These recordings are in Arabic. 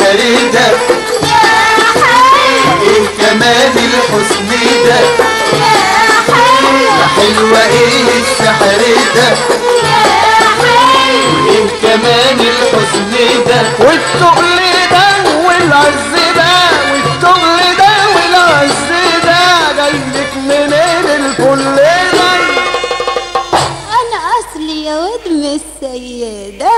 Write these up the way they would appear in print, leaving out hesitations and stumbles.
السحر ده ايه كمان الحسن ده يا حلوة ايه السحر ده ايه كمان الحسن ده والتقل ده والعز ده والتقل ده والعز ده جايلك منين الكل ده؟ انا اصلي يا ودم السيدة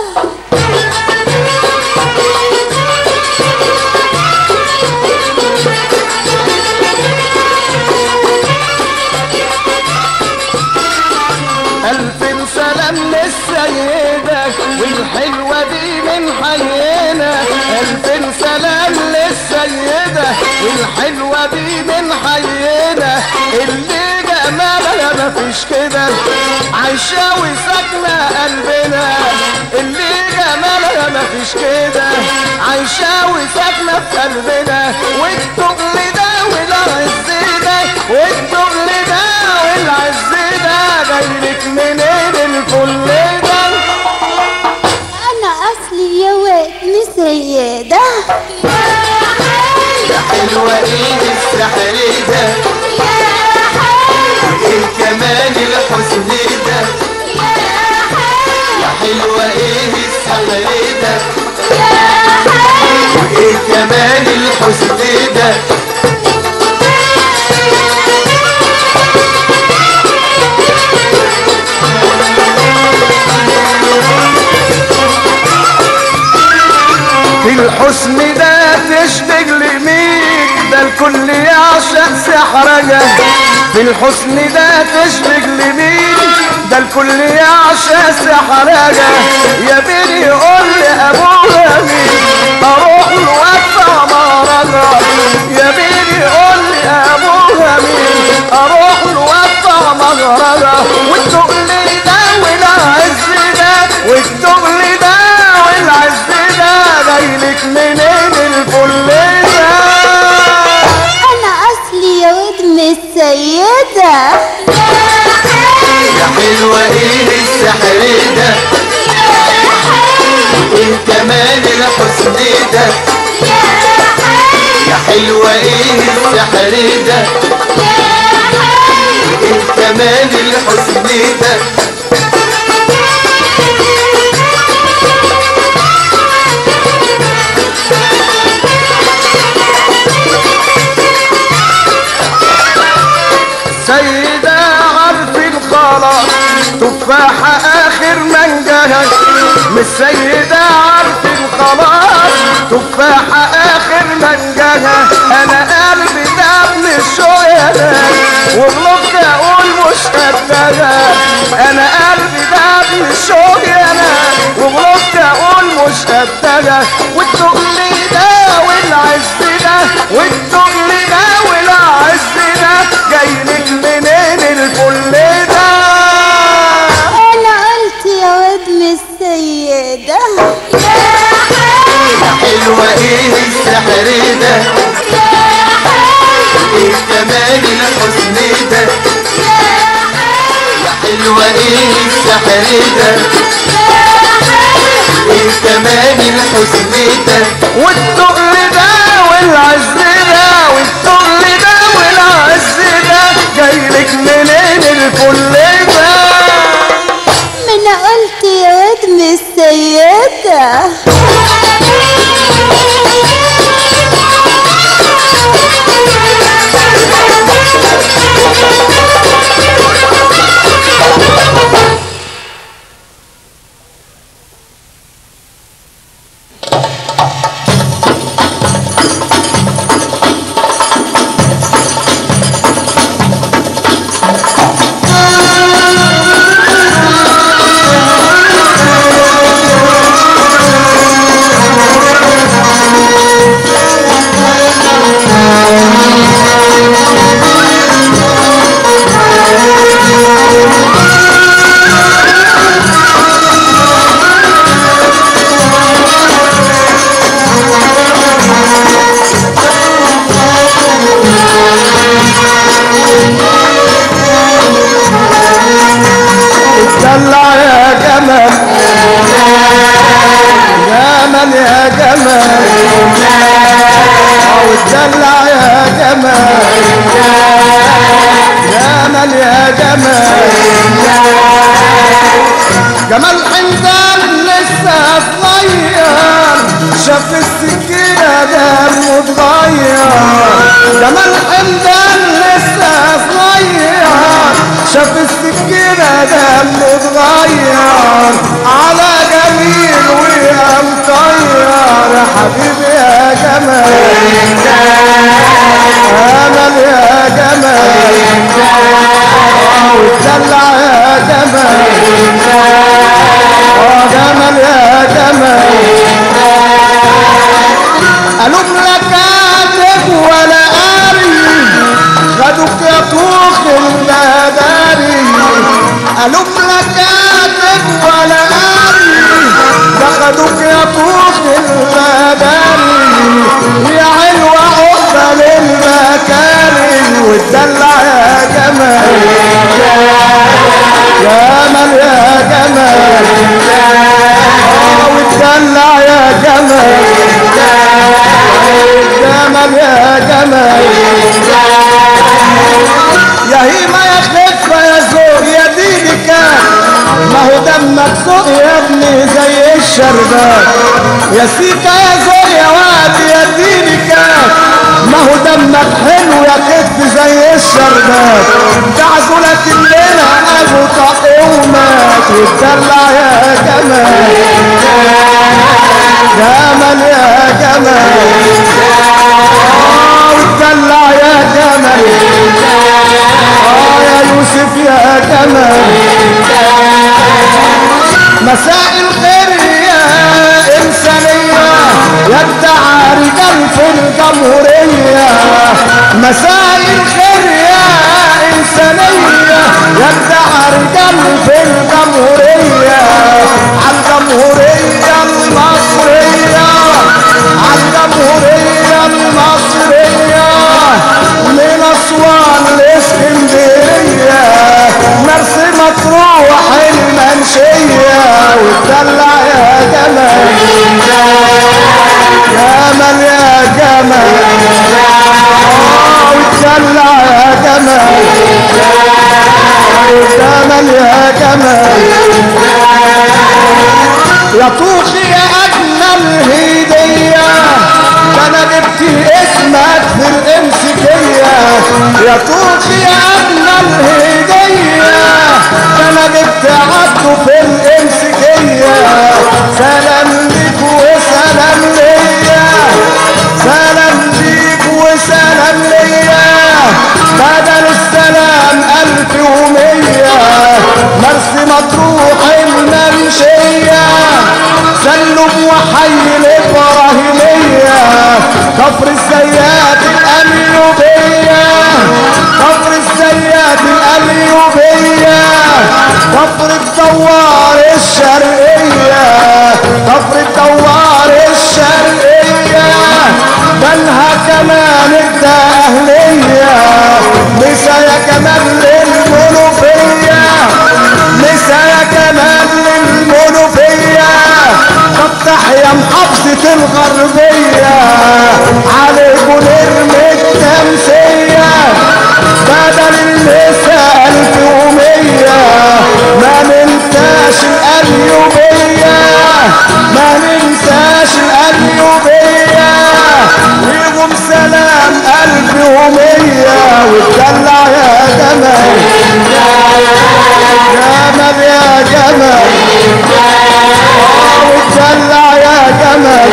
ألف سلام للسيدة والحلوة دي من حينا، ألف سلام للسيدة والحلوة دي من حينا، اللي جمالها مفيش كده عايشة وساكنة قلبنا، اللي جمالها مفيش كده عايشة وساكنة في قلبنا، والتقل ده والعز ده والتقل ده والعز ده جايلك منين الكل ده؟ انا اصلي يا ودم السيدة يا حلوة ايه السحر ده ايه كمان الحسن ده يا حلوة ايه السحر ده وايه كمان الحسن ده في الحسن ده تشبه لمين ده الكل يعشق سحرجة، في الحسن ده تشبه لمين ده الكل يعشق سحرجة، يا بني قول لأبوها مين أروح له وأدفع مهرجة، يا بني قول لأبوها مين أروح له وأدفع مهرجة، والتقل ده والعز ده والتقل ده والعز ده جايلك منين الكل ده؟ انا اصلي يا ودم السيدة يا حلوة ايه السحر ده ايه كمان الحسن ده يا حلوة ايه السحر ده ايه كمان الحسن ده سيدة عارفين خلاص تفاحة آخر منجها، مش سيدة عارفين خلاص تفاحة آخر منجها، أنا قلبي ده من الشوية وغلطت أقول مش قدها، أنا قلبي ده من الشوية وغلطت أقول مش قدها، والتقل ده والعز ده والتقل ده والعز ده جايلك منين الكل ده؟ انا قلت يا ودم السيدة يا حلوة ايه السحر ده ايه كمان الحسن ده يا حلوة ايه السحر ده ايه كمان الحسن ده والتقل ده والعز ده والتقل ده والعز ده جايلك منين الكل ده؟ ما انا قلت يا ودم السيدة امل يا جمال جمال حمدان لسه صغير شاف السكينة دمه اتغير جمال حمدان لسه صغير شاف السكينة دمه اتغير على جميل ويا مطير يا حبيبي يا جمال امل يا جمال واتدلع يا جمال جمال يا جمال قالوا لا كاتب ولا قاري خدوك يا طوخ المداري قالوا لا كاتب ولا قاري ده خدوك يا طوخ المداري يا حلوة عقبة للمكاري واتدلع يا جمال جمال يا جمال واتدلع يا جمال جمال يا جمال يا هيما يا خفة يا زور يا ديني كان ما هو دمك سوق يا ابني زي الشربات يا سيكا يا زور يا واد يا ديني كان ما هو دمك حلو يا كتف زي الشربات تعزلك الليلة ابو طقومات واتدلع يا جمال جمال يا جمال واتدلع يا جمال يا يوسف يا جمال مساء الخير يا إنسانية يدعى رجال في الجمهورية مساء الخير يا إنسانية يدعى رجال في الجمهورية عالجمهورية المصرية عالجمهورية المصرية من أسوان لإسكندرية مرسى مطروح المنشية واتدلع يا جمال جمال يا جمال واتدلع يا جمال جمال يا جمال يا طوخي يا أجمل هدية ده أنا جبت اسمك في الإمسكية يا طوخي يا أجمل هدية ده أنا جبت عبده في الإمسكية سلام ليك وسلام ليا سلام ليك وسلام ليا بدل السلام 1100 مرسى مطروح المنشية سلم وحي الإبراهيمية كفر الزيات الأليوبية كفر الزيات الأليوبية كفر الدوار الشرقية كفر الدوار الشرقية بنها كمان الدهلية مسا يا كمان للمنوفية مسا يا كمان للمنوفية طب تحيا محافظة الغربية عليكم نرمي التمسية بدل المسا 1100 ما ننساش الأليوبية ما ننساش الأليوبية ويقوم سلام 1100 واتدلع يا جمال جمال يا جمال واتدلع يا جمال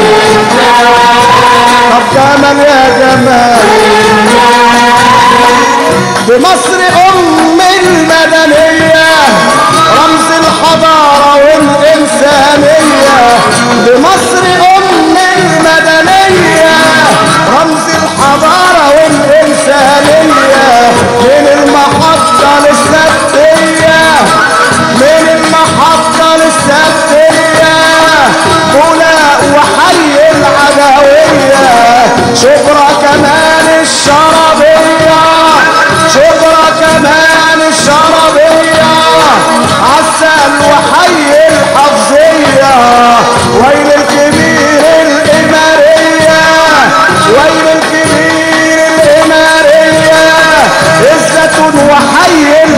طب جمال يا جمال بمصر أم المدنية رمز الحضارة والإنسانية بمصر أم المدنية رمز الحضارة والإنسانية من المحطة للسبتية من المحطة للسبتية بولاق وحي العدوية شبرا كمان الشربية شبرا كمان الشربية عسل وحي الحفظية ويل الكبير الإمارية ويل الكبير الإمارية الزيتون وحي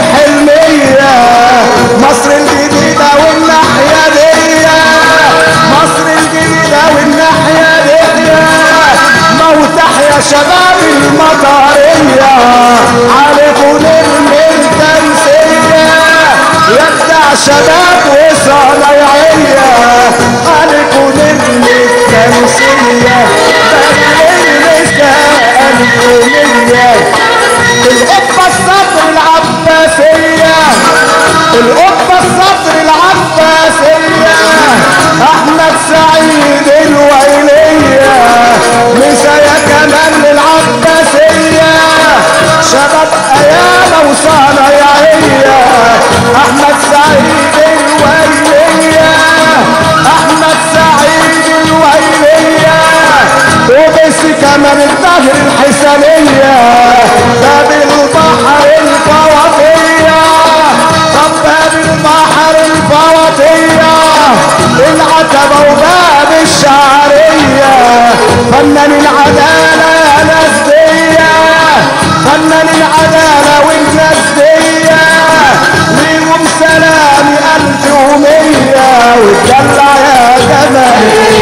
الحسينية القبة الصدر العباسية القبة الصدر العباسية احمد سعيد الويلية مسايا كمان للعباسية شباب ايام وصنايعية احمد سعيد الويلية احمد سعيد الويلية وبس كمان الظهر الحسنية باب البحر الفواتية طب باب البحر الفواتية العتبة وباب الشعرية فنان العدالة يا ناس دية فنان العدالة والناس دية ليهم سلامي 1100 واتدلع يا جمال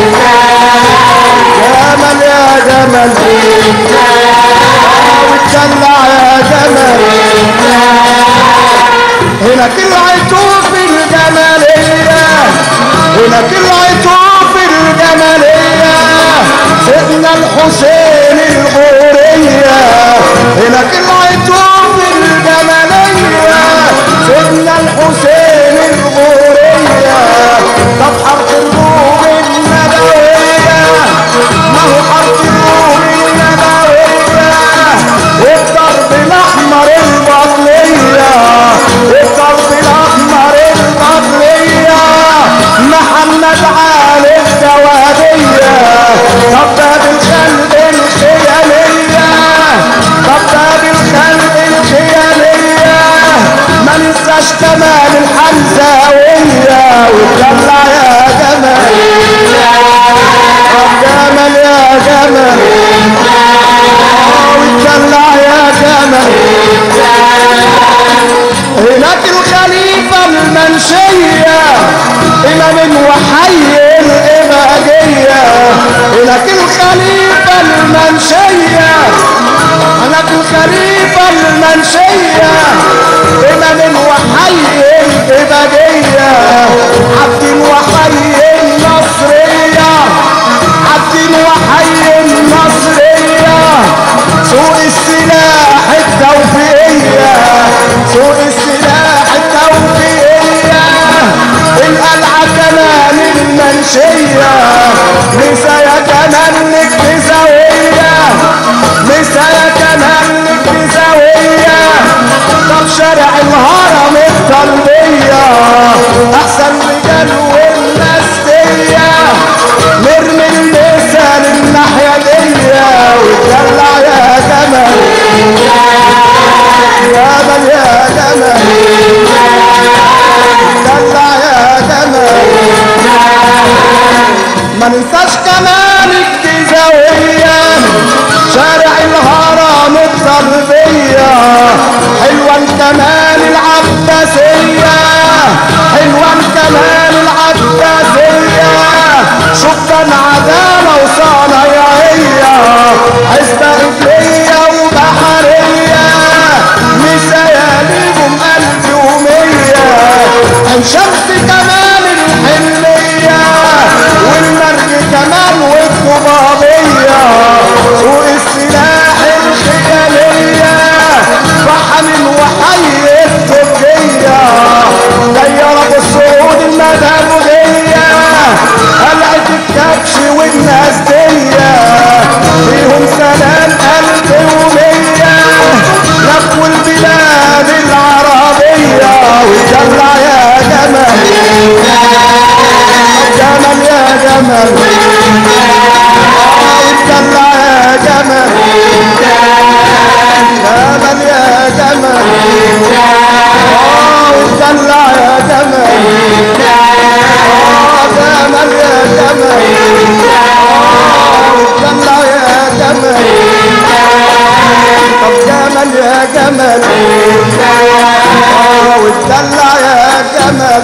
جمال يا جمال واتدلع يا جمال هنا كل عيطوف الجمالية هنا كل عيطوف الجمالية سيدنا الحسين الغورية هنا كل عيطوف الجمالية سيدنا الحسين الغورية طب حرب الروم النبوية ما هو حرب الروم النبوية والضرب الأحمر البطلية الضرب الأحمر البطلية محمد علي الجوادية طب باب الخلق الخيالية طب باب الخلق الخيالية ما ننساش كمان الحمزاوية واتدلع يا جمال جمال يا جمال واتدلع يا جمال هناك الخليفة المنشية إمام وحي الإباجية هناك الخليفة المنشية هناك الخليفة المنشية إمام وحي الإباجية عبد وحي النصرية عبد وحي النصرية سوق السلاح التوفيقية سوق السلاح التوفيقية القلعة كمان المنشية مسايا كمان الجزاوية مسايا كمان الجزاوية طب شارع الهرم الطلبية احسن رجال والناس دية نرمي المثال الناحية دية واتدلع يا جمال جمال يا جمال اتدلع يا جمال ما ننساش كمان الجزاوية شارع الهرم الطلبية حلوان كمان العباسية حلوان كمان العباسية شكرا عدالة وصنايعية عزبة رجلية وبحرية مسياليهم 1100 عين شمس كمان الحلية والمرج كمان والطبابية سوق السلاح الخيالية فحم وحي التركية دير ابو السعود المدهبودية قلعة الكبش والناس دية فيهم سلام 1100 لفوا البلاد العربية واتدلع يا جمال جمال يا جمال واتدلع يا جمال جمال يا جمال واتدلع يا جمال جمال يا جمال واتدلع يا جمال طب جمال يا جمال واتدلع يا جمال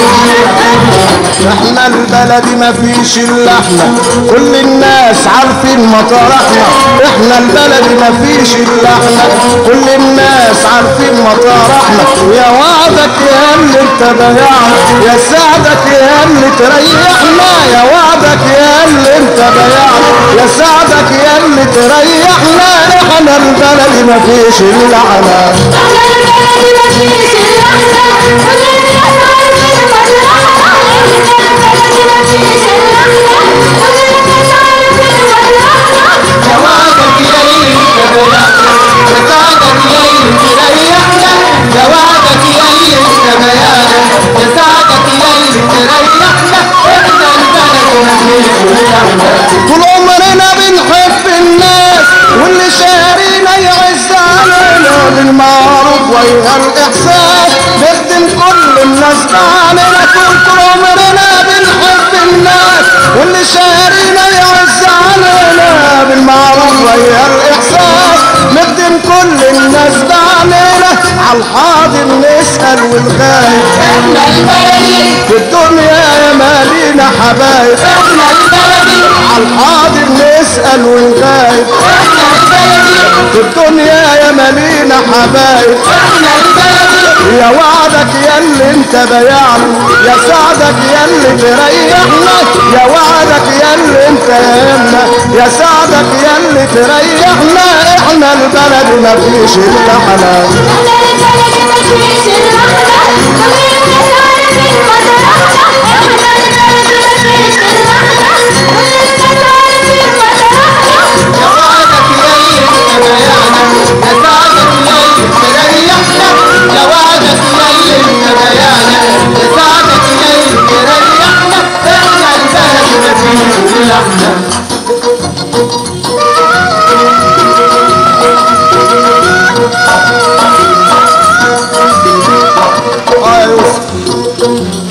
احنا البلد مفيش الا احنا، كل الناس عارفين مطارحنا. احنا البلد مفيش الا احنا، كل الناس عارفين مطارحنا. يا وعدك يا اللي انت بايعنا، يا سعدك يا اللي تريحنا. يا وعدك يا اللي انت بايعنا، يا سعدك يا اللي تريحنا. احنا البلد مفيش الا احنا. جوابك يا اللي انت بايعنا، يسعدك يا اللي تريحنا. جوابك يا اللي انت بايعنا، يسعدك يا اللي تريحنا. احنا البلد مفيش الا احنا. طول عمرنا بنحب الناس، واللي شارينا يعز علينا بالمعروف ويا الاحساس. نخدم كل الناس معانا، طول عمرنا بنحب الناس، واللي شارينا يعز علينا بالمعروف ويا الاحساس. نخدم كل الناس معانا، عالحاضر نسأل والغايب. احنا البلد في الدنيا يا مالينا حبايب، احنا البلد عالحاضر نسأل والغايب. احنا البلد في الدنيا يا مالينا حبايب. احنا البلد يا وعدك يا اللي انت بايعنا، يا سعدك يا اللي تريحنا. يا وعدك يا اللي انت يهمنا، يا سعدك يا اللي تريحنا. احنا البلد مفيش الا احنا. جوابك يا اللي انت بايعنا، يسعدك يا اللي تريحنا. جوابك يا اللي انت بايعنا، يسعدك يا اللي تريحنا. احنا البلد مفيش الا احنا. يا يوسف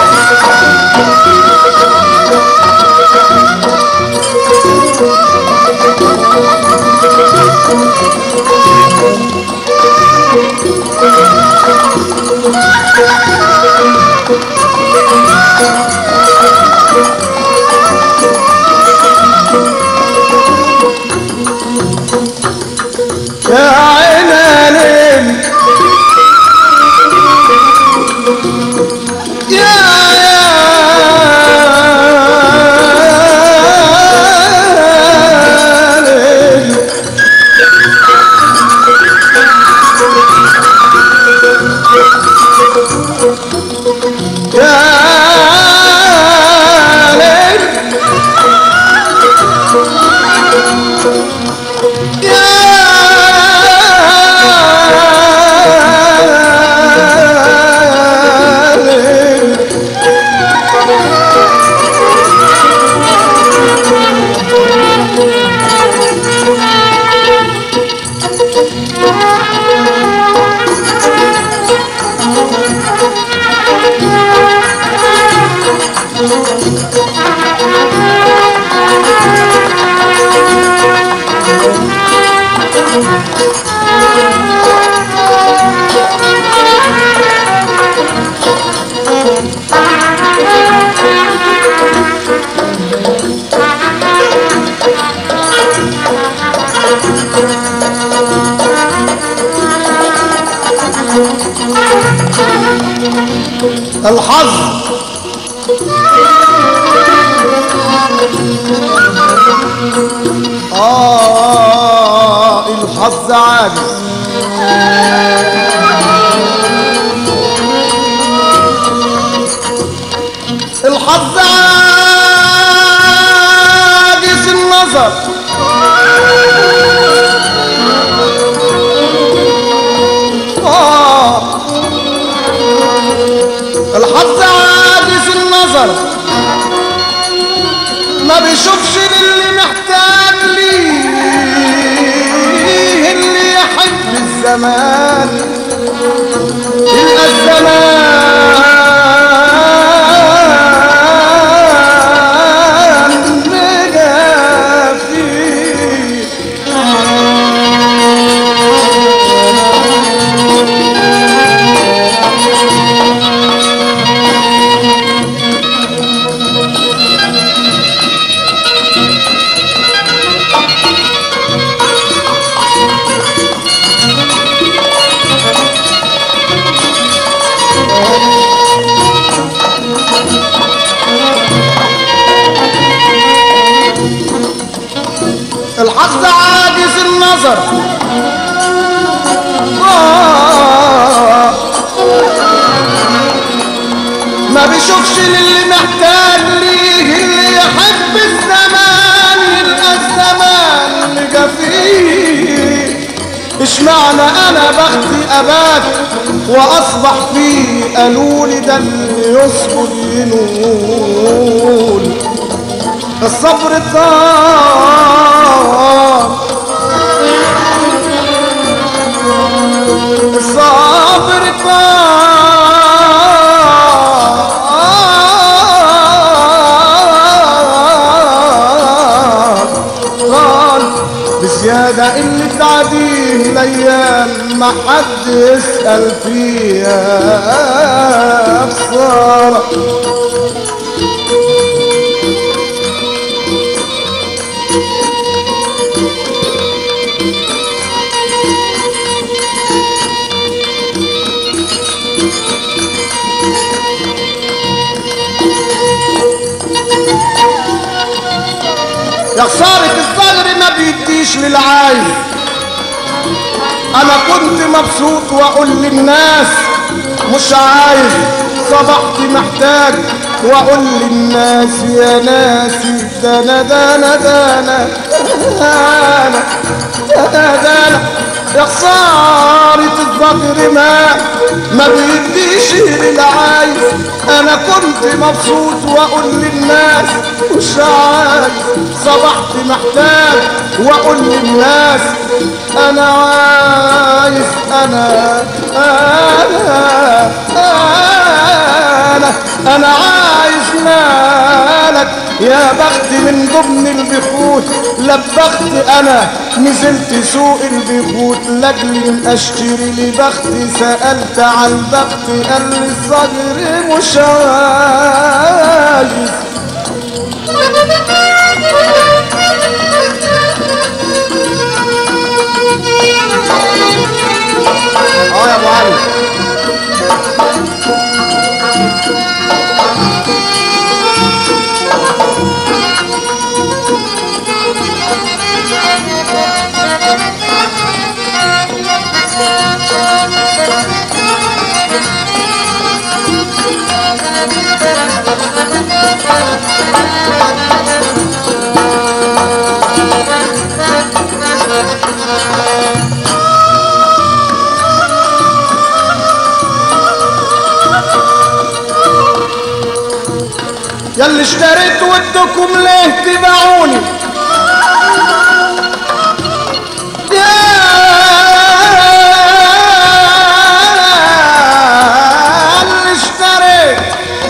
يا عينا ليل، الحظ الحظ عاجز. الحظ عاجز النظر، الحظ عاجز النظر، ما بيشوفش للي محتاج ليه. اللي يحب الزمان يلقى الزمان نجا فيه. النظر ما بيشوفش للي محتاج ليه، اللي يحب الزمان يلقى الزمان اللي جا فيه. اشمعنى انا بختي ابات واصبح فيه؟ قالولي ده اللي يصبر ينول. الصبر طار، الصبر طار بزيادة اللي تعديه الايام ما حد يسأل فيها خسارة. يا خسارة الصغر ما بيديش للعايز. انا كنت مبسوط واقول للناس مش عايز، صبحت محتاج واقول للناس يا ناسي ده انا ده انا ده انا ده انا. يا خسارة الصغر ما بيديش للعايز. انا كنت مبسوط واقول للناس مش عايز، صبحت محتاج واقول للناس انا عايز. انا عايز مالك يا بخت من ضمن البخوت. لبخت انا نزلت سوق البخوت لاجل اشتري لي بخت. سألت عن البخت قال لي الصغر مش عايز. يا ابو علي ياللي اشتريت ودكم ليه تباعوني؟ ياللي اشتريت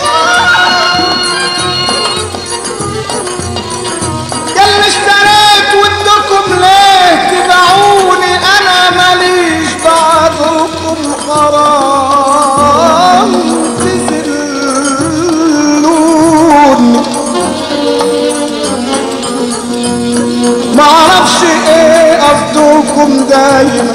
ودكم ليه تباعوني؟ انا ماليش بعضكم حرام معرفش ايه قصدكم دايما.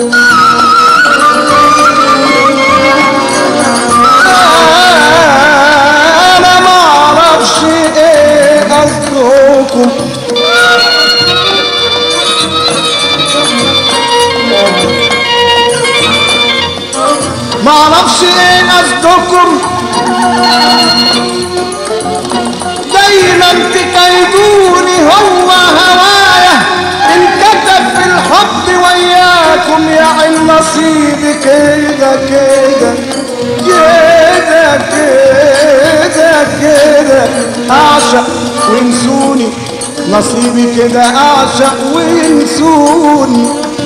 انا معرفش ايه قصدكم. معرفش ايه قصدكم دايما تكيدوني. هو هوايا انكتب في الحب وياكم يا عين نصيبي كده كده كده كده كده. اعشق وينسوني نصيبي كده، اعشق وينسوني.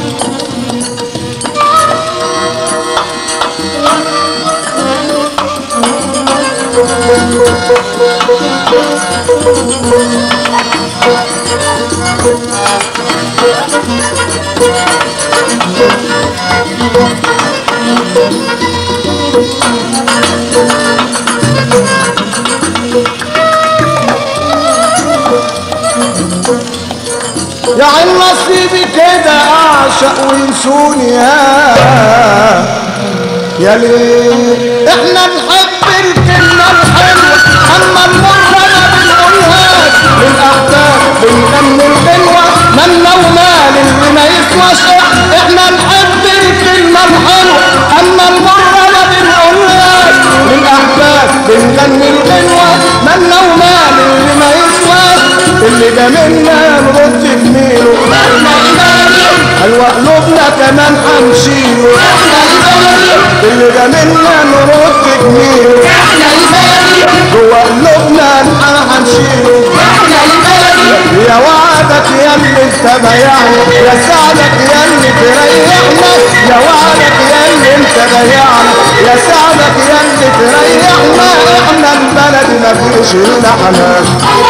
يا عين نصيبي كده اعشق وينسوني. يا ليه احنا نحب الكلمة الحلوة، اما المرة ما بنقولهاش. للاحباب بنغني الغنوة، مالنا ومال اللي ما يسوى اللي جميلنا نرد جميله، حلوة قلوبنا كمان هنشيله، اللي جميلنا نرد جميله، جوا قلوبنا هنشيله، يا وعدك يا اللي انت بايعنا، يا سعدك يا اللي تريحنا، يا وعدك يا اللي انت بايعنا، يا سعدك يا اللي تريحنا، احنا البلد مفيش الا حنان،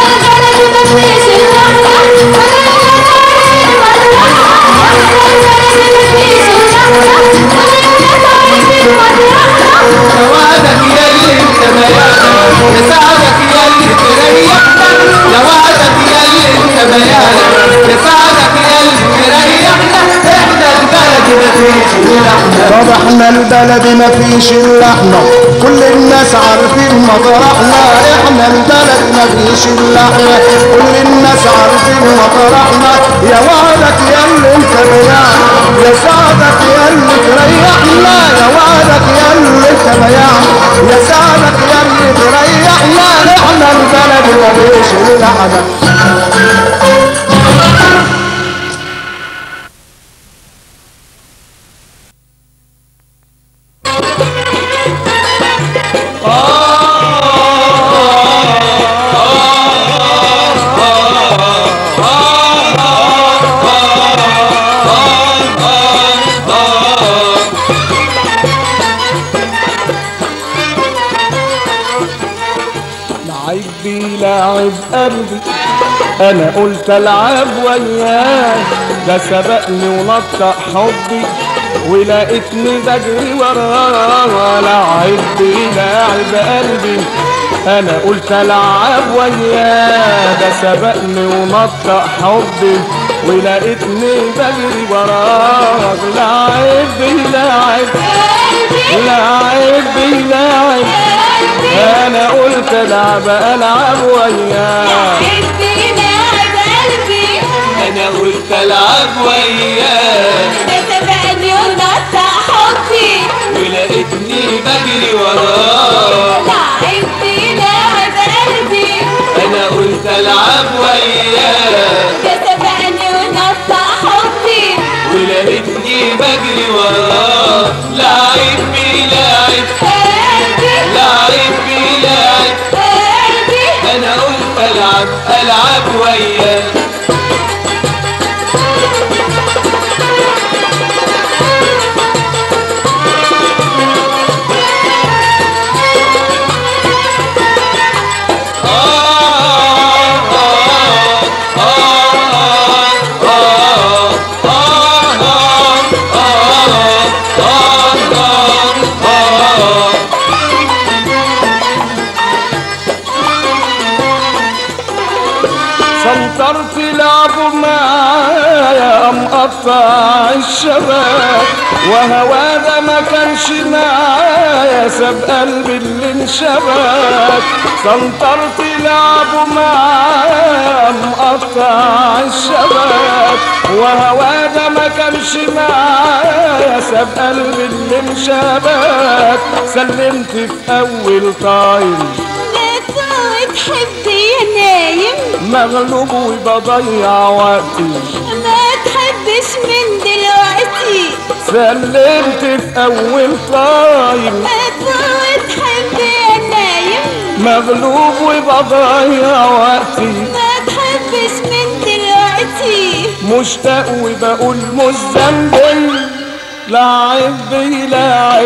وعدك يا اللي انت بايعنا، يا سعدك يا اللي تريحنا، يا وعدك يا اللي انت بايعنا، يا سعدك يا اللي تريحنا، احنا البلد مفيش الا احنا. طب احنا البلد مفيش الا احنا، كل الناس عارفين مطرحنا، احنا البلد مفيش الا احنا، كل الناس عارفين مطرحنا، يا وعدك يا اللي انت بايعنا، يا سعدك يا اللي تريحنا، يا وعدك يا اللي انت بايعنا، يا سعدك يا اللي تريحنا، احنا البلد مفيش الا احنا. لاعب قلبي انا قلت العب وياه، ده سبقني ونطق حبي ولقيتني بجري وراه، لاعب قلبي انا قلت العب وياه، ده سبقني ونطق حبي ولقيتني بجري وراه، لاعب انا قلت العب وياه، انا قلت العب وياه، ده سبقني ونطق حبي ولقيتني بجري وراه، لاعب قلبي انا قلت العب وياه، ده سبقني ونطق حبي ولقيتني بجري وراه، لاعب بيلاعب انا قلت العب وياه. سنطرت لعبوا معايا مقطع الشباب، وهوا ده ما كانش معايا ساب قلبي اللي انشبك، سنطرت لعبوا معايا مقطع الشباب، وهوا ده ما كانش معايا ساب قلبي اللي انشبك، سلمت في اول طاير تحبي يا نايم مغلوب وبضيع وقتي، ما تحبش من دلوقتي، سلمت في اول طايم ما تحبي يا نايم مغلوب وبضيع وقتي، ما تحبش من دلوقتي، مشتاق وبقول مش ذنبي، لاعب بيلاعب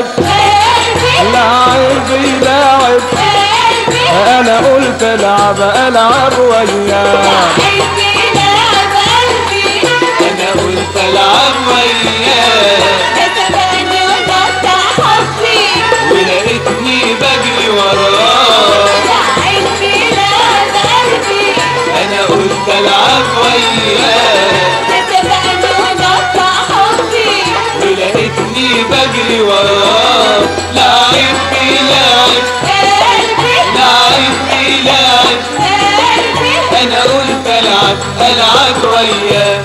انا قلت العب وياه، انا قلت العب وياه، كسبني ونطق حبي ولقيتني بجري وراه، انا قلت العب وياه، كسبني ونطق حبي ولقيتني بجري وراه، لاعب بيلاعب انا قلت العب وياه.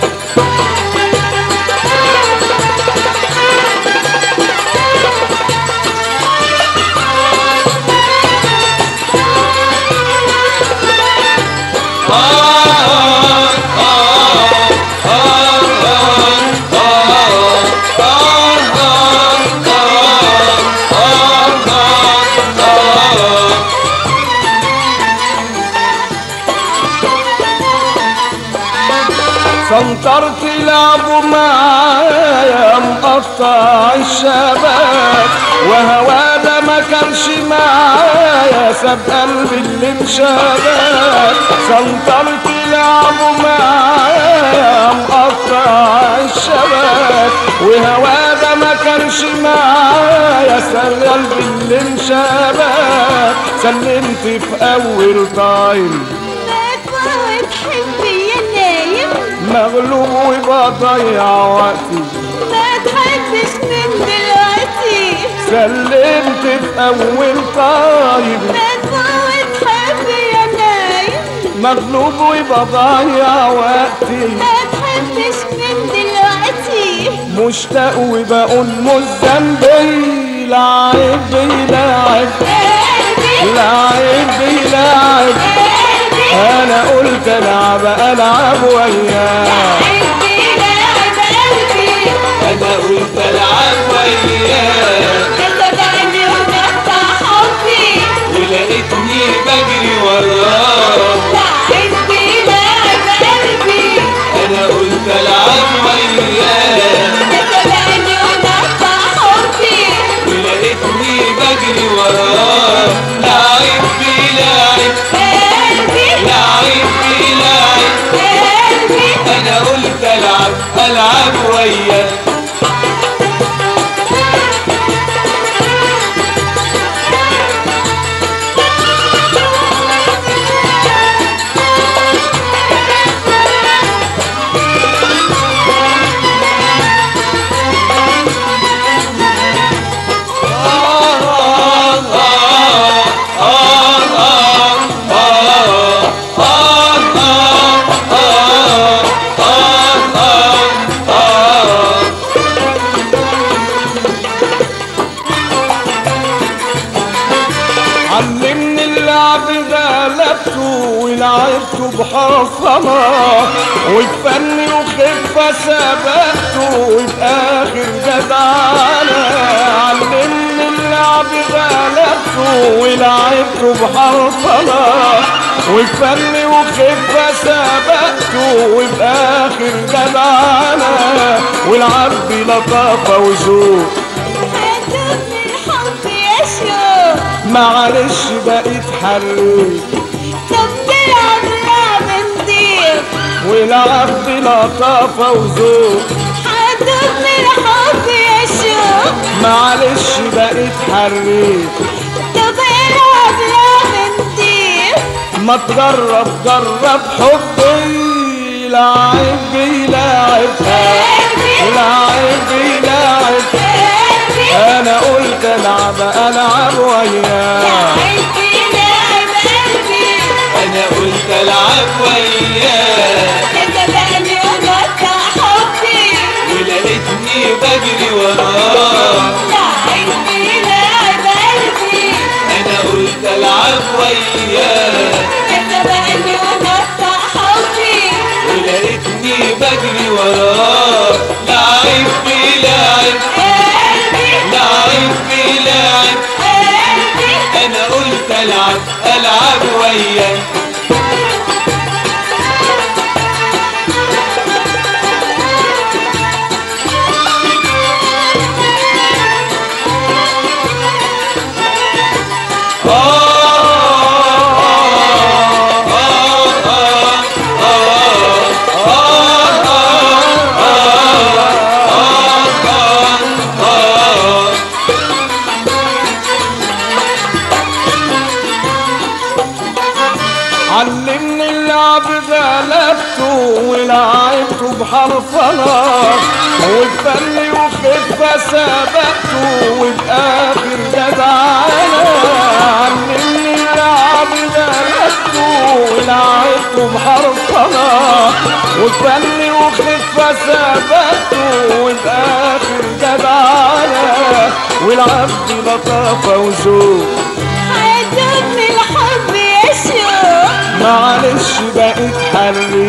سنطرت لعبوا معايا مقطع الشباب، وهوا ده ما كانش معايا ساب قلبي اللي انشباب. سنطرت لعبوا معايا مقطع الشباب، وهوا ده ما كانش معايا ساب قلبي اللي انشباب. سلمت في اول طايل مغلوب وبضيع وقتي، ما تحبش من دلوقتي. سلمت في اول طايب ما تفوت حبي يا نايم، مغلوب وبضيع وقتي. ما تحبش من دلوقتي. مشتاق وبقول مش ذنبي، لعب بيلعب قلبي لعب بيلعب. قلبي انا قلت العب وياه، قلبي لعب قلبي. انا قلت العب وياه، صدقني ونقطع حبي، ولقيتني بجري وراه. قلبي لعب قلبي. انا قلت العب وياه، صدقني ونقطع حبي، ولقيتني بجري وراه. لعب بيلعب قلبي لعب بيلعب. قلبي. انا قلت العب وياه. علمني اللعب غلبته ولعبته بحرفنة، وبفني وخفة سبقته وبآخر جدعنة. علمني اللعب غلبته ولعبته بحرفنة، وبفني وخفة سبقته وبآخر جدعنة. والعب بلطافة وذوق هتبني الحب يا شوق، معلش بقيت حريت، طب تلعب لعب نضيف. ولعب بلطافة وذوق. هتبني الحب يا شوق، معلش بقيت حريت، طب العب لعب نضيف. ما تجرب جرب حبي، لعب بيلعب لعب بيلعب. قلبي انا قلت العب وياه، قلبي لعب قلبي. انا قلت العب وياه، صدقني ونقطع حبي، ولقيتني بجري وراه. قلبي لعب قلبي. انا قلت العب وياه، صدقني ونقطع حبي، ولقيتني بجري وراه. لعب بيلعب قلبي لعب بيلعب. قلبي. انا قلت العب وياه. علمني اللعب غلبته ولعبته بحرفنة، وبفني وخفة سبقته وبآخر جدعنة. علمني اللعب غلبته ولعبته بحرفنة، وبفني وخفة سبقته وبآخر جدعنة. والعب بلطافة وذوق، هتبني الحب يا شوق، معلش بقيت حريت،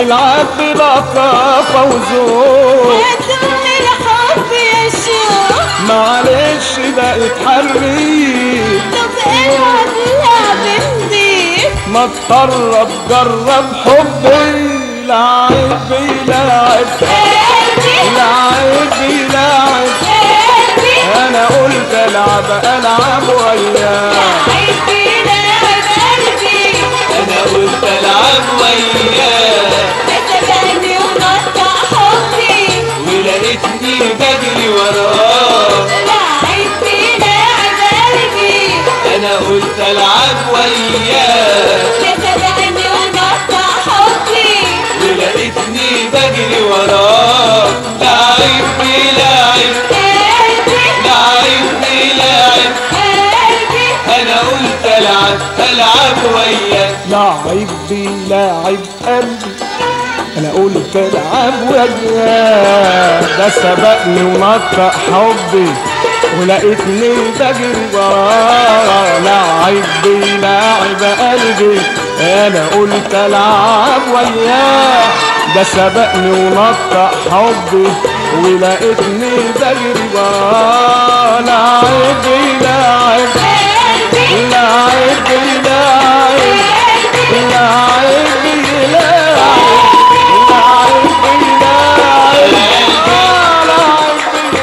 والعب بلطافة وذوق. هاتوا الحب يا شوق معلش بقت حرية. طب العب لعب نضيف. ما تقرب جرب حبي. لعب بيلعب قلبي لعب بيلعب. قلبي انا قلت العب وياه. لعب بيلعب قلبي. انا قلت العب وياه مسكني وقطع حبي. ولقيتني بجري وراه. لعب بيلعب قلبي. انا قلت العب وياه مسكني وقطع حبي. ولقيتني بجري وراه. لعب بيلعب قلبي لعب بيلعب. قلبي انا قلت العب وياه. لعب بيلعب قلبي. انا قلت العب وياه. ده سبقني ونطق حبي ولقيتني بجري وراه. لعب بيلعب قلبي. انا قلت العب وياه. ده سبقني ونطق حبي ولقيتني بجري وراه. لعب بيلعب قلبي لعب بيلعب لعب بيلعب لعب بيلعب لعب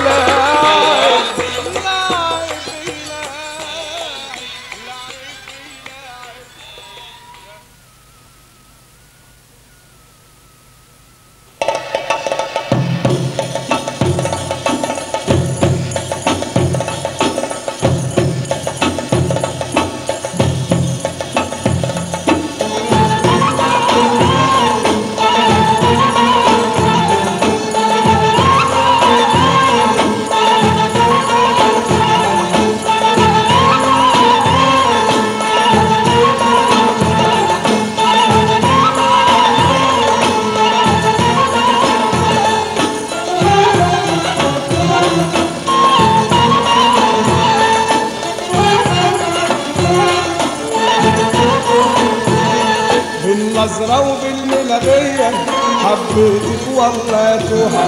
بالنظرة وبالميلادية حبيتك والله توها.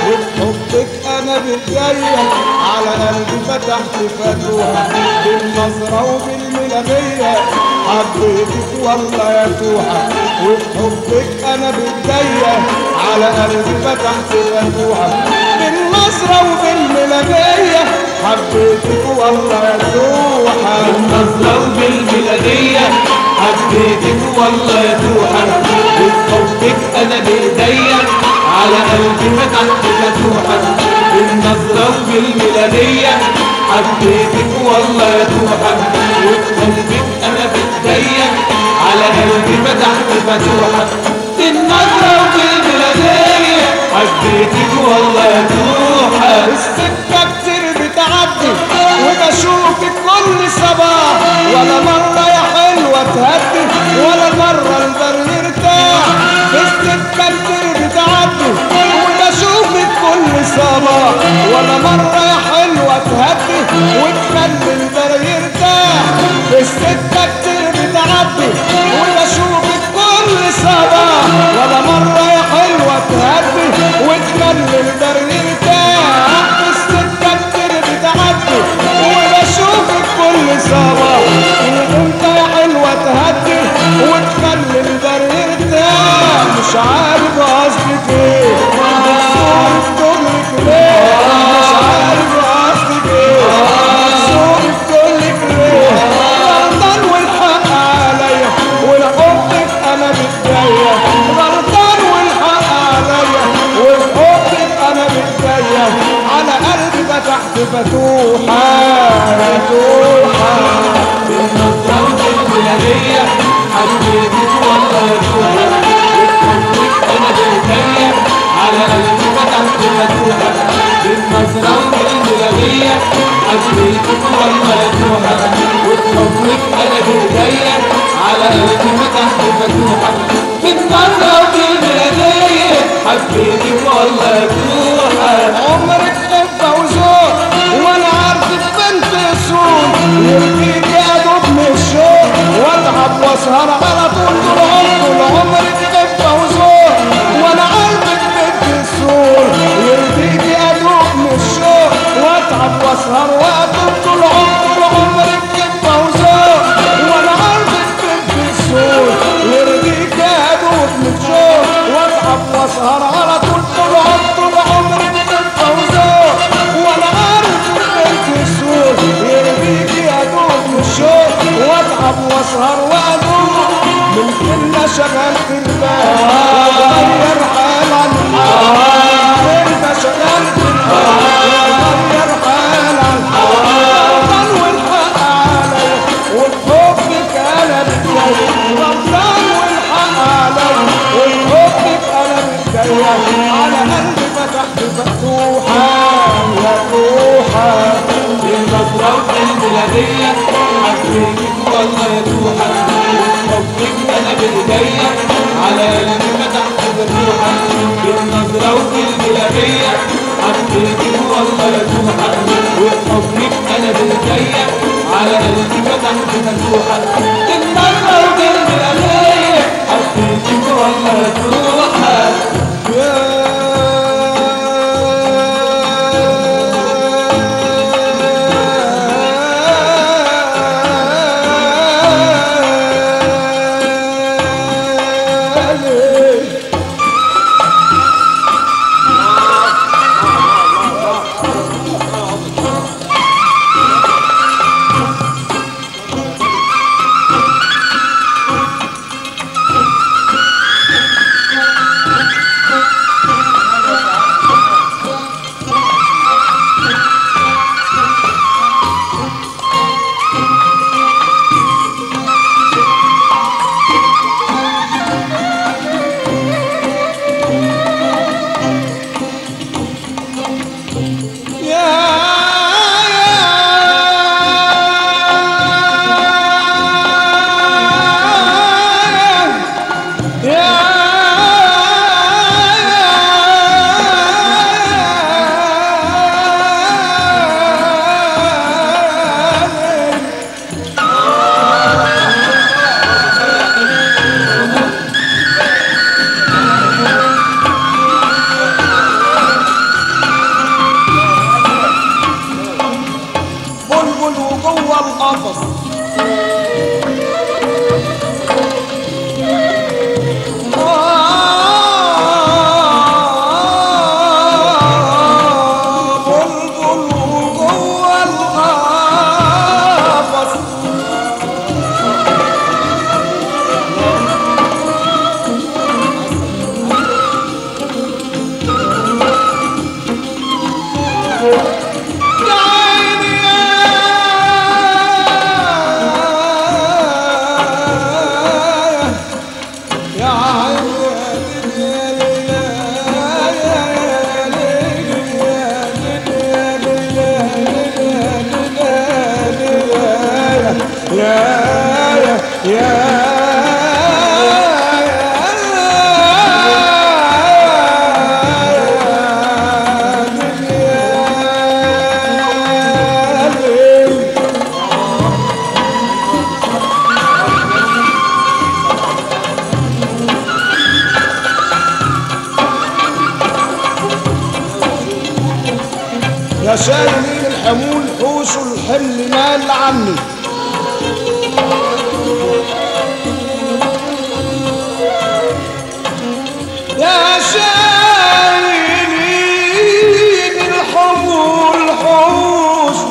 وبحبك انا بايديا على قلبي فتحت فتوها. بالنظرة وبالميلادية حبيتك والله يا توها. وبحبك انا بايديا على قلبي فتحت فتوها. بالنظرة وبالميلادية حبيتك والله يا توها. بالنظرة وبالميلادية حبيتك والله يا توحة. وبحبك انا بايديا على قلبي فتحت فتوحة. بالنظرة وبالميلادية حبيتك والله يا توحة. وبحبك انا بايديا على قلبي فتحت فتوحة. بالنظرة وبالميلادية حبيتك والله يا توحة. السكة كتير بتعدي وبشوفك كل صباح. ولا مرة يا حلوة تهدي ولا مرة البر يرتاح. السكة كتير بتعدي وبشوفك كل صباح. ولا مرة يا حلوة تهدي وتخلي البر يرتاح. السكة كتير بتعدي وبشوفك كل صباح. ولا مرة يا حلوة تهدي وتخلي البر يرتاح. السكة كتير بتعدي وبشوفك كل صباح. وانت يا حلوة تهدي وتخلي البر يرتاح. مش عارف قصدك ايه بتصوري في كلك ليه. مش عارف قصدك ايه بتصوري في كلك ليه. غلطان والحق عليا ولحبك انا بتضايق. غلطان والحق عليا ولحبك انا بتضايق. على قلبي فتحت فتوحة يا توحة. بالنظرة وبالميلادية حبيتك والله يا توحة. وبحبك انا بايديا على قلبي فتحت فتوحة. بالنظرة وبالميلادية حبيتك والله يا توحة. وبحبك انا بايديا على قلبي فتحت فتوحة. بالنظرة وبالميلادية حبيتك والله يا توحة. عمرك خفة وزور وانا عارفك بنت اصول. يرضيك يا دوب من الشوق واتعب واسهر على طول. طول عمرك خفة وزور شغلت البال وتغير حال عن حال انت شغلت البال وتغير حال عن حال والحق علي وبحبك انا بتجي غلطان والحق علي وبحبك انا بتجي على قلبي فتحت فتوحه يا روحه النظرة والبلادية حبيبك والله يا روحة وحبك أنا بإيديا على قلبي فتحت فتوحة بالنظرة والبلادية حبيبك والله يا روحة وحبك أنا بإيديا على قلبي فتحت فتوحة النظرة والبلادية حبيبك والله يا روحة يا شايلين الحمول حوشوا الحمل مال عني يا شايلين الحمول حوشوا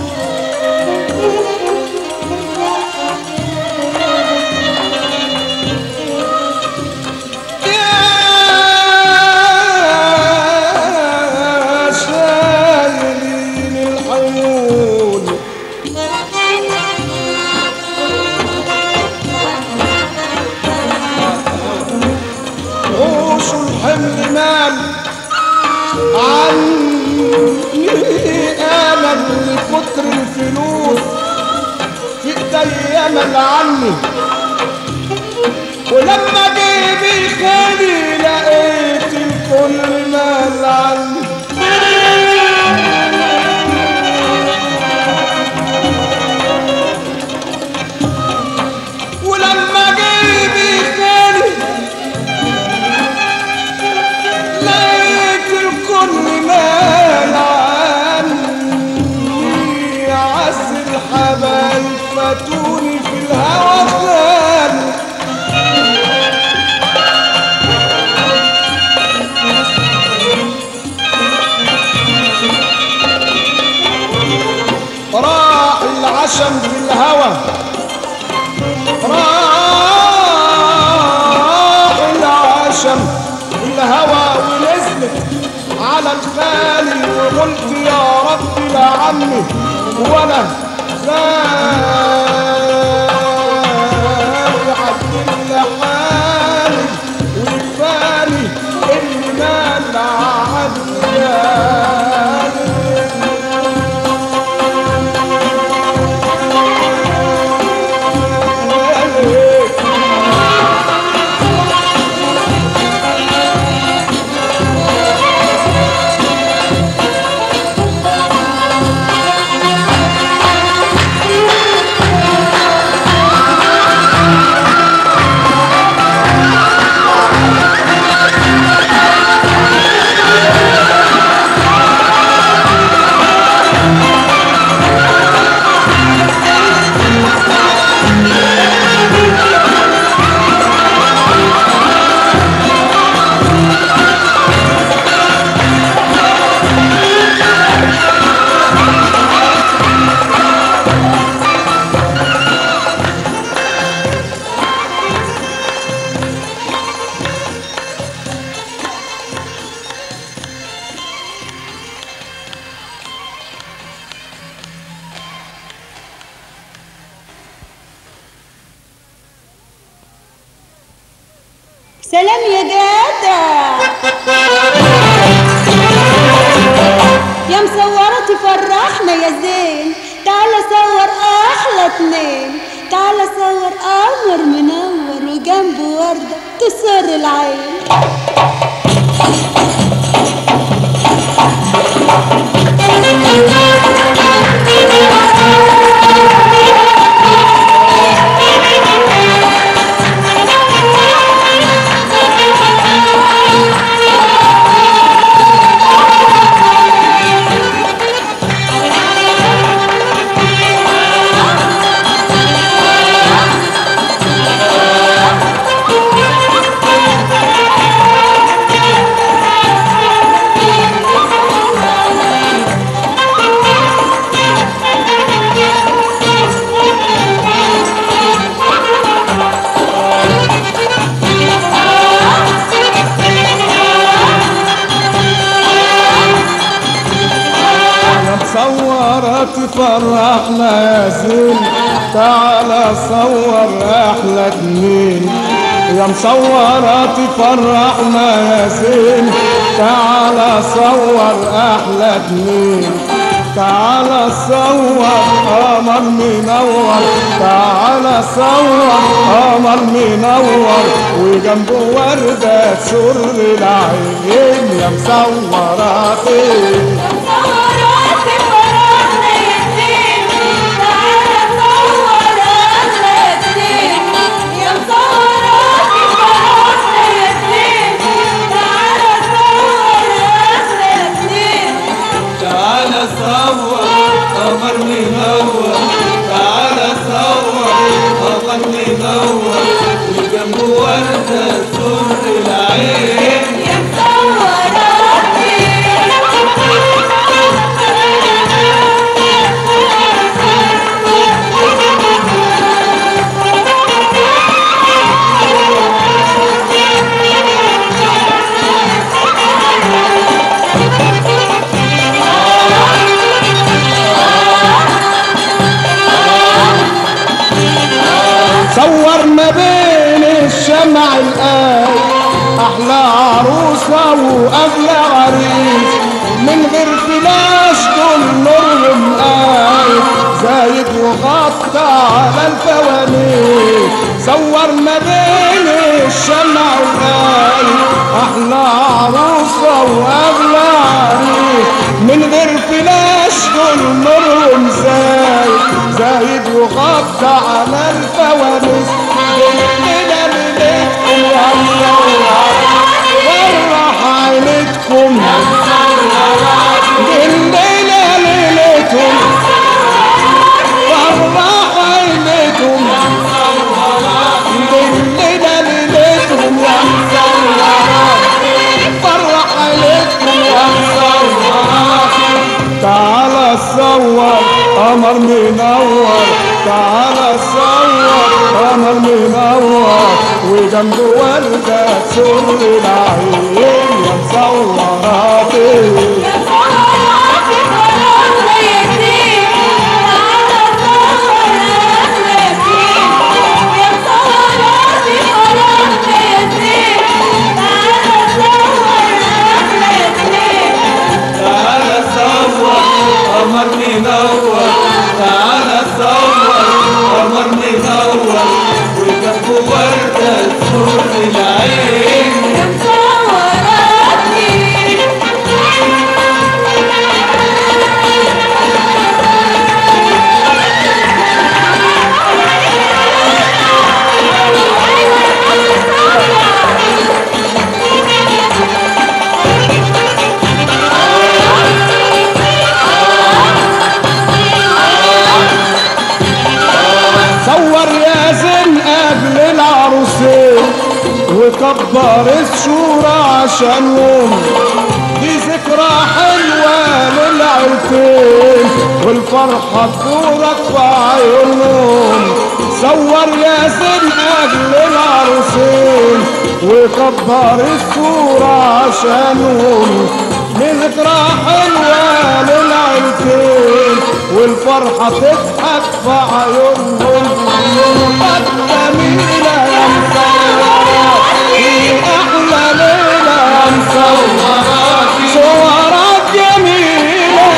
الحمل مال عني امل لكتر الفلوس في ايديا مال عني ولما جيبي خالي لقيت الكل مال عني ولما جيبي خالي الكل مال عني عز الحبايب فاتوني في الهوى خالي راح العشم في الهوى راح وسلمت على الخالي وقلت يا رب لا عمي ولا خالي عدل حالي وكفاني اللي مال عدياني. سلام يا جدع يا مصورة تفرحنا يا زين. تعالى صور احلى اتنين، تعالى صور قمر منور وجنبه وردة تسر العين. تفرحنا يا زين، تعالى صور احلى اتنين. يا مصورة تفرحنا يا زين، تعالى صور احلى اتنين. تعالى صور قمر منور، تعالى صور قمر منور وجنبه وردة تسر العين. يا مصوراتي قمر منور، تعالى صور قمر منور وجنبه وردة تسر العين. يا مصوراتي صور ما بين الشمع الآي أحلى عروسة وأغلى عريس، من غير فلاش دول نورهم آي زايد وغطى على الفوانيس. صور ما بين الشمع الآي أحلى عروسة وأغلى عريس، من غير فلاش دول نورهم زايد وغطى على الفوانيس. الليلة ليلتكم يا مصورات فرح عينتكم، الليلة ليلتكم فرح عينتكم، الليلة ليلتكم يا مصورات فرح عينتكم يا مصورات. تعالى صور قمر منور، تعالى صور قمر منور وجنبه وردة سر العين يا مصوراتي قمر منور تعالى صور قمر منور وجنبه وردة تسر العين يا مصوراتي وكبر الشورى عشانهم دي ذكرى حلوة للعيلتين والفرحة تدورك في عيونهم صور ياسين أجل العروسين وكبر الشورى عشانهم دي ذكرى حلوة للعيلتين والفرحة تضحك في عيونهم جميلة يا أحلى ليلة يا مصوراتي صورات جميلة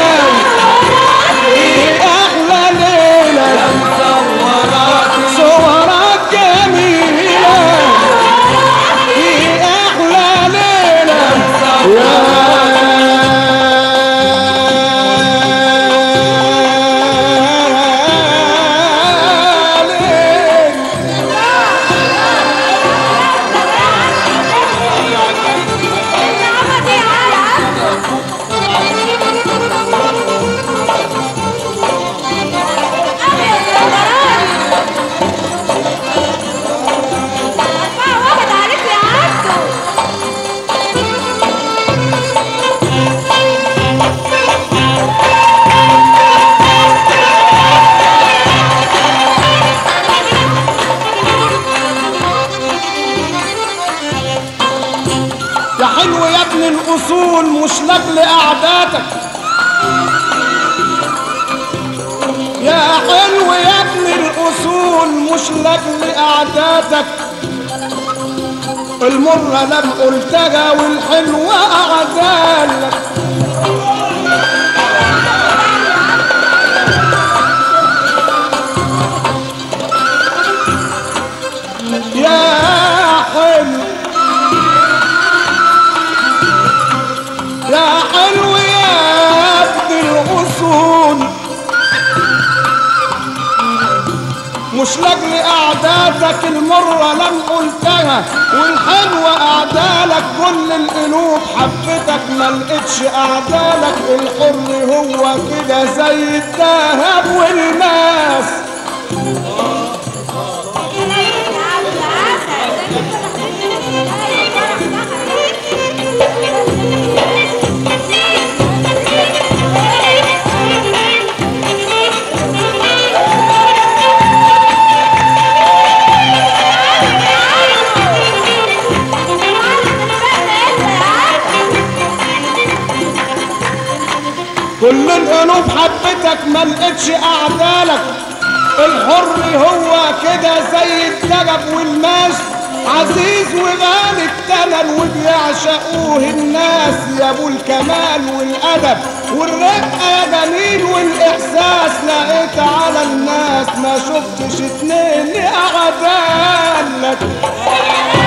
أحلى ليلة يا مصوراتي صورات جميلة أحلى ليلة يا حلو يا ابن الأصول مش لاجل قعداتك يا حلو يا ابن الأصول مش لاجل قعداتك المرة لم قلتها والحلوة قعدالك يا حلو يا حلو يا ابن الأصول مش لاجل قعداتك المرة لم قلتها والحلوة قعدالك كل القلوب حبتك ما لقيتش قعدالك الحر هو كده زي الذهب والماس كل القلوب حبتك ما لقيتش اعدالك الحر هو كده زي الذهب والماس عزيز وغالي الثمن وبيعشقوه الناس يا ابو الكمال والادب والرقه يا جميل والاحساس لقيت على الناس ما شفتش اتنين اعدالك